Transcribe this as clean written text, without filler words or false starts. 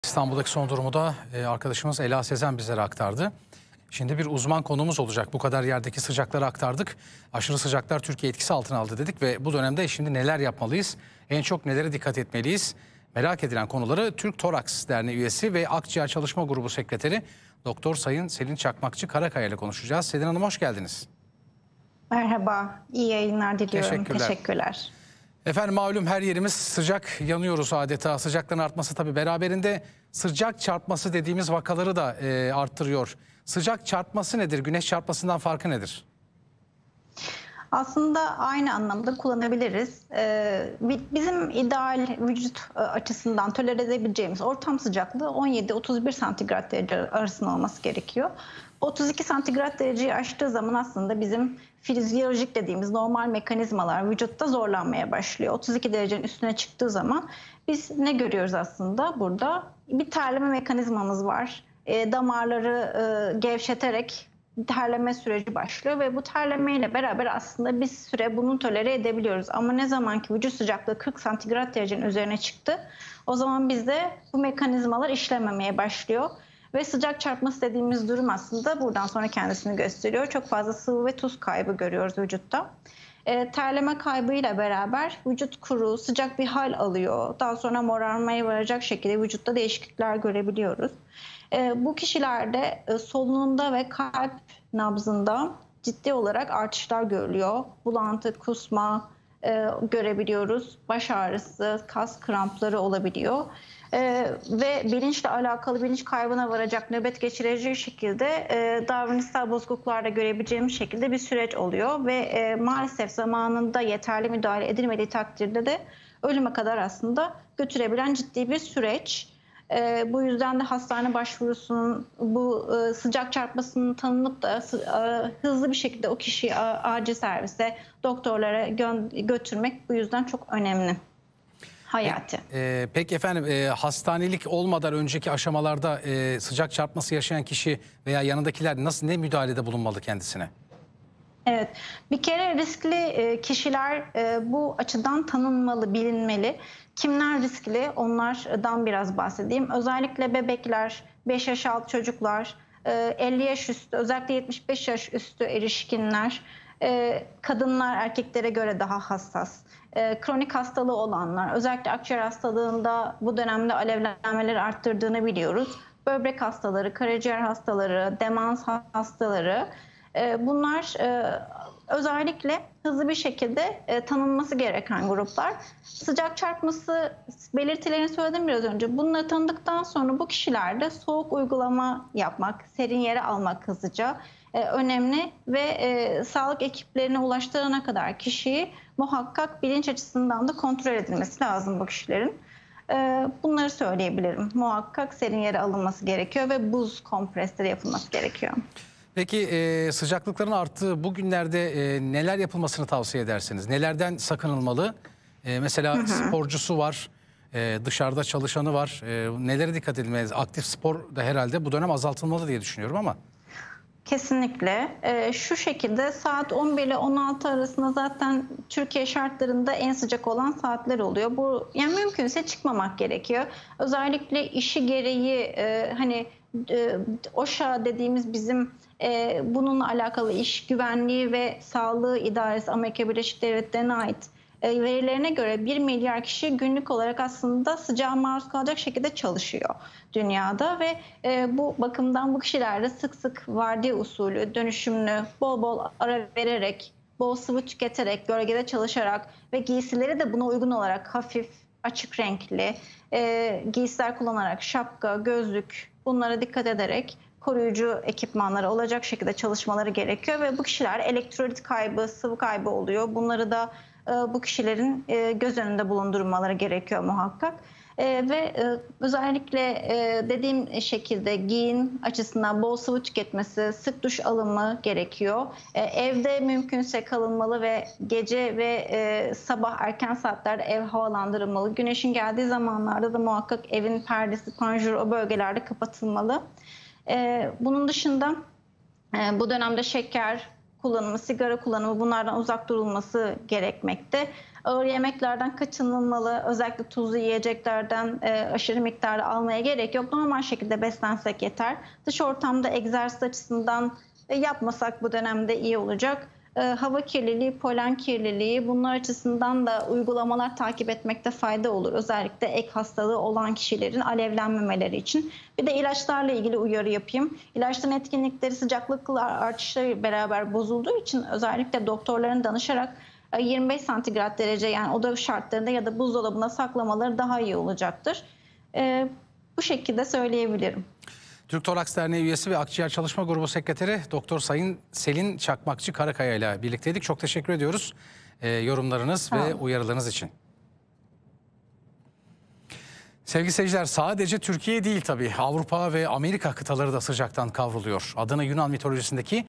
İstanbul'daki son durumu da arkadaşımız Ela Sezen bizlere aktardı. Şimdi bir uzman konumuz olacak. Bu kadar yerdeki sıcakları aktardık. Aşırı sıcaklar Türkiye etkisi altına aldı dedik ve bu dönemde şimdi neler yapmalıyız? En çok nelere dikkat etmeliyiz? Merak edilen konuları Türk Toraks Derneği üyesi ve Akciğer Çalışma Grubu Sekreteri Doktor Sayın Selin Çakmakçı Karakaya ile konuşacağız. Selin Hanım hoş geldiniz. Merhaba, iyi yayınlar diliyorum. Teşekkürler. Efendim malum her yerimiz sıcak, yanıyoruz adeta. Sıcakların artması tabii beraberinde sıcak çarpması dediğimiz vakaları da arttırıyor. Sıcak çarpması nedir? Güneş çarpmasından farkı nedir? Aslında aynı anlamda kullanabiliriz. Bizim ideal vücut açısından tolere edebileceğimiz ortam sıcaklığı 17-31 santigrat derece arasında olması gerekiyor. 32 santigrat dereceyi aştığı zaman aslında bizim fizyolojik dediğimiz normal mekanizmalar vücutta zorlanmaya başlıyor. 32 derecenin üstüne çıktığı zaman biz ne görüyoruz aslında burada? Bir terleme mekanizmamız var. Damarları gevşeterek terleme süreci başlıyor ve bu terlemeyle beraber aslında bir süre bunu tolere edebiliyoruz. Ama ne zaman ki vücut sıcaklığı 40 santigrat derecenin üzerine çıktı, o zaman bizde bu mekanizmalar işlememeye başlıyor. Ve sıcak çarpması dediğimiz durum aslında buradan sonra kendisini gösteriyor. Çok fazla sıvı ve tuz kaybı görüyoruz vücutta. Terleme kaybıyla beraber vücut kuru, sıcak bir hal alıyor. Daha sonra morarmaya varacak şekilde vücutta değişiklikler görebiliyoruz. Bu kişilerde solunumda ve kalp nabzında ciddi olarak artışlar görülüyor. Bulantı, kusma görebiliyoruz. Baş ağrısı, kas krampları olabiliyor. Ve bilinçle alakalı bilinç kaybına varacak, nöbet geçirecek şekilde davranışsal bozukluklarda görebileceğimiz şekilde bir süreç oluyor. Ve maalesef zamanında yeterli müdahale edilmediği takdirde de ölüme kadar aslında götürebilen ciddi bir süreç. Bu yüzden de hastane başvurusunun bu sıcak çarpmasının tanınıp da hızlı bir şekilde o kişiyi acil servise, doktorlara götürmek bu yüzden çok önemli. Hayati. Peki efendim hastanelik olmadan önceki aşamalarda sıcak çarpması yaşayan kişi veya yanındakiler ne müdahalede bulunmalı kendisine? Evet, bir kere riskli kişiler bu açıdan tanınmalı, bilinmeli. Kimler riskli? Onlardan biraz bahsedeyim. Özellikle bebekler, 5 yaş altı çocuklar, 50 yaş üstü, özellikle 75 yaş üstü erişkinler, kadınlar erkeklere göre daha hassas. Kronik hastalığı olanlar, özellikle akciğer hastalığında bu dönemde alevlenmeleri arttırdığını biliyoruz. Böbrek hastaları, karaciğer hastaları, demans hastaları, bunlar özellikle hızlı bir şekilde tanınması gereken gruplar. Sıcak çarpması belirtilerini söyledim biraz önce. Bunları tanıdıktan sonra bu kişilerde soğuk uygulama yapmak, serin yere almak hızlıca önemli ve sağlık ekiplerine ulaştırana kadar kişiyi muhakkak bilinç açısından da kontrol edilmesi lazım bu kişilerin. Bunları söyleyebilirim. Muhakkak serin yere alınması gerekiyor ve buz kompresleri yapılması gerekiyor. Peki sıcaklıkların arttığı bu günlerde neler yapılmasını tavsiye edersiniz? Nelerden sakınılmalı? Mesela sporcusu var, dışarıda çalışanı var. Nelere dikkat edilmeli? Aktif spor da herhalde bu dönem azaltılmalı diye düşünüyorum ama. Kesinlikle. Şu şekilde saat 11 ile 16 arasında zaten Türkiye şartlarında en sıcak olan saatler oluyor. Bu yani mümkünse çıkmamak gerekiyor. Özellikle işi gereği hani OSHA dediğimiz bizim bununla alakalı iş güvenliği ve sağlığı idaresi Amerika Birleşik Devletleri'ne ait verilerine göre 1 milyar kişi günlük olarak aslında sıcağa maruz kalacak şekilde çalışıyor dünyada ve bu bakımdan bu kişiler de sık sık vardiya usulü, dönüşümlü, bol bol ara vererek, bol sıvı tüketerek, gölgede çalışarak ve giysileri de buna uygun olarak hafif, açık renkli giysiler kullanarak şapka, gözlük bunlara dikkat ederek koruyucu ekipmanları olacak şekilde çalışmaları gerekiyor ve bu kişiler elektrolit kaybı, sıvı kaybı oluyor. Bunları da bu kişilerin göz önünde bulundurmaları gerekiyor muhakkak. Ve özellikle dediğim şekilde giyim açısından bol sıvı tüketmesi, sık duş alımı gerekiyor. Evde mümkünse kalınmalı ve gece ve sabah erken saatlerde ev havalandırılmalı. Güneşin geldiği zamanlarda da muhakkak evin perdesi, panjur o bölgelerde kapatılmalı. Bunun dışında bu dönemde şeker kullanımı, sigara kullanımı bunlardan uzak durulması gerekmekte. Ağır yemeklerden kaçınılmalı. Özellikle tuzlu yiyeceklerden aşırı miktarda almaya gerek yok. Normal şekilde beslensek yeter. Dış ortamda egzersiz açısından yapmasak bu dönemde iyi olacak. Hava kirliliği, polen kirliliği, bunlar açısından da uygulamalar takip etmekte fayda olur. Özellikle ek hastalığı olan kişilerin alevlenmemeleri için. Bir de ilaçlarla ilgili uyarı yapayım. İlaçların etkinlikleri sıcaklıkla artışla beraber bozulduğu için özellikle doktorların danışarak 25 santigrat derece, yani oda şartlarında ya da buzdolabına saklamaları daha iyi olacaktır. Bu şekilde söyleyebilirim. Türk Toraks Derneği üyesi ve Akciğer Çalışma Grubu Sekreteri Doktor Sayın Selin Çakmakçı Karakaya ile birlikteydik. Çok teşekkür ediyoruz yorumlarınız ve uyarılarınız için. Sevgili seyirciler, sadece Türkiye değil tabii, Avrupa ve Amerika kıtaları da sıcaktan kavruluyor. Adını Yunan mitolojisindeki